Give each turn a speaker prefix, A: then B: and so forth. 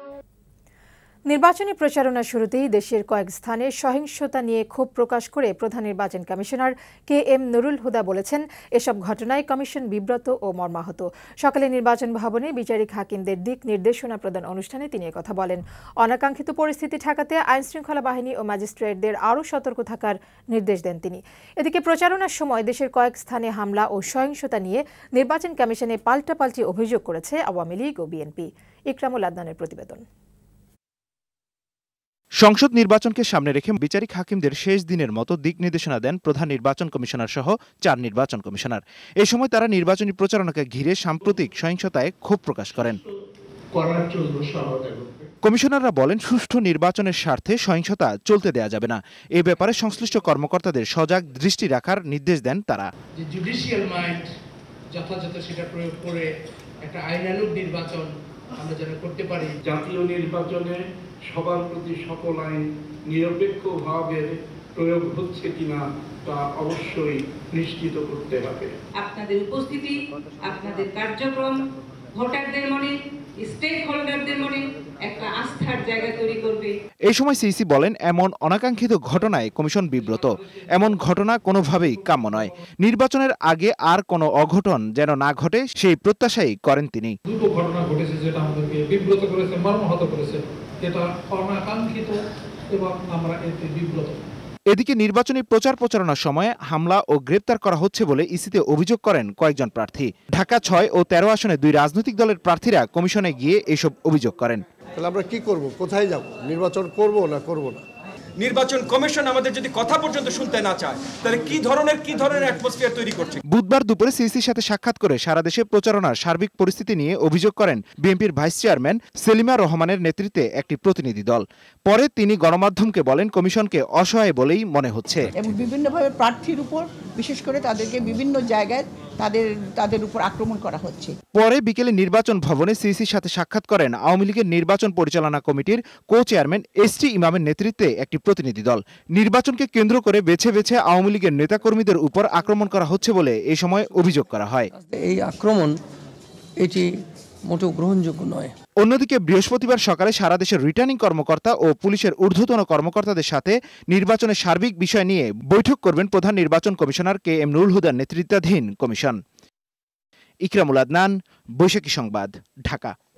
A: নির্বাচনী প্রচারণা শুরুতেই দেশের কয়েক স্থানে সহিংসতা নিয়ে ক্ষোভ প্রকাশ করে প্রধান নির্বাচন কমিশনার KM নুরুল হুদা বলেছেন, এসব ঘটনায় কমিশন বিব্রত ও মর্মাহত। সকালে নির্বাচন ভবনে বিচারিক হাকিমদের দিক নির্দেশনা প্রদান অনুষ্ঠানে তিনি কথা বলেন। অনাকাঙ্ক্ষিত পরিস্থিতি ঠেকাতে আইনশৃঙ্খলা বাহিনী ও ম্যাজিস্ট্রেটদের আরও সতর্ক থাকার নির্দেশ দেন তিনি। এদিকে প্রচারণার সময় দেশের কয়েক স্থানে হামলা ও সহিংসতা নিয়ে নির্বাচন কমিশনে পাল্টাপাল্টি অভিযোগ করেছে আওয়ামী লীগ ও বিএনপি। ইকরামুল আদনানের প্রতিবেদন।
B: সংসদ নির্বাচনকে সামনে রেখে বিচারিক হাকিমদের শেষ দিনের মতো দিক নির্দেশনা দেন প্রধান নির্বাচন কমিশনার সহ 4 নির্বাচন কমিশনার। এই সময় তারা নির্বাচনী প্রচারণাকে ঘিরে সাম্প্রতিক সহিংসতায় ক্ষোভ প্রকাশ করেন। কমিশনাররা বলেন, সুষ্ঠু নির্বাচনের স্বার্থে সহিংসতা চলতে দেয়া যাবে না। এ ব্যাপারে সংশ্লিষ্ট কর্মকর্তাদের সজাগ দৃষ্টি রাখার নির্দেশ দেন তারা।
C: জুডিশিয়াল মাইন্ড যথাযথ সেটা প্রয়োগ করে একটা আইনানুগ নির্বাচন আমরা যেন করতে পারি।
D: জাতীয় নির্বাচনে সবার প্রতি সকল আইন নিরপেক্ষভাবে প্রয়োগ হচ্ছে কিনা তা অবশ্যই নিশ্চিত করতে হবে।
E: আপনাদের উপস্থিতি, আপনাদের কার্যক্রম ভোটারদের মনে, স্টেক হোল্ডারদের মনে একটা আস্থার জায়গা তৈরি করবে।
B: এই সময় সিইসি বলেন, এমন অনাকাঙ্ক্ষিত ঘটনায় কমিশন বিব্রত। এমন ঘটনা কোনোভাবেই কাম্য নয়। নির্বাচনের আগে আর কোনো অঘটন যেন না ঘটে সেই প্রত্যাশাই করেন তিনি।
F: দুটো ঘটনা ঘটেছে যেটা আমাদেরকে বিব্রত করেছে, মর্মাহত করেছে। এটা অনাকাঙ্ক্ষিত এবং আমরা এতে বিব্রত।
B: এদিকে নির্বাচনী প্রচারণার সময় হামলা ও গ্রেপ্তার করা হচ্ছে বলে ইসিতে অভিযোগ করেন কয়েকজন প্রার্থী। ঢাকা 6 ও 13 আসনে 2 রাজনৈতিক দলের প্রার্থীরা কমিশনে গিয়ে এসব অভিযোগ করেন।
G: তাহলে আমরা কি করব? কোথায় যাব? নির্বাচন করব না করব না?
H: নির্বাচন কমিশন আমাদের যদি কথা পর্যন্ত শুনতে না চায়, তাহলে কি ধরনের অ্যাটমসফিয়ার তৈরি করছে?
B: বুধবার দুপুরে সিইসির সাথে সাক্ষাৎ করে সারা দেশে প্রচারণার সার্বিক পরিস্থিতি নিয়ে অভিযোগ করেন বিএনপির ভাইস চেয়ারম্যান সেলিমা রহমানের নেতৃত্বে একটি প্রতিনিধি দল। পরে তিনি গণমাধ্যমকে বলেন, কমিশনকে অসহায় বলেই মনে হচ্ছে
I: এবং বিভিন্নভাবে প্রার্থীর উপর, বিশেষ করে তাদেরকে বিভিন্ন জায়গায় তাদের উপর আক্রমণ করা হচ্ছে।
B: পরে বিকেলে নির্বাচন ভবনে সিইসির সাথে সাক্ষাৎ করেন আওয়ামী লীগের নির্বাচন পরিচালনা কমিটির কো-চেয়ারম্যান ST ইমামের নেতৃত্বে একটি প্রতিনিধি দল। নির্বাচনকে কেন্দ্র করে বেছে বেছে আওয়ামী লীগের নেতাকর্মীদের উপর আক্রমণ করা হচ্ছে বলে এই সময় অভিযোগ করা হয়।
J: এই আক্রমণ এটি মোটেও গ্রহণযোগ্য নয়।
B: অন্যদিকে বৃহস্পতিবার সকালে সারা দেশের রিটার্নিং কর্মকর্তা ও পুলিশের ঊর্ধ্বতন কর্মকর্তাদের সাথে নির্বাচনের সার্বিক বিষয় নিয়ে বৈঠক করবেন প্রধান নির্বাচন কমিশনার KM নুরুল হুদার নেতৃত্বাধীন কমিশন। ইকরামুল আদনান, বৈশাখী সংবাদ, ঢাকা।